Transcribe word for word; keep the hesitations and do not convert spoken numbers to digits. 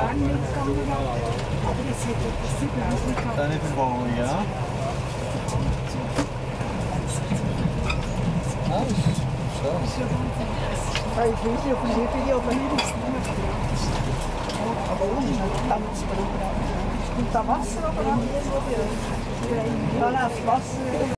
Bern mitgegangen wäre. Aber jetzt hat er das sieben Minuten gehabt. Dann ist verbauen, ja. Ah, das ist schön. Ich weiß nicht, ob ich nicht bin, aber nicht ist nicht. Aber ohne Tanzprogramm. Und da Wasser aber auch irgendwo bei euch? Da läuft Wasser.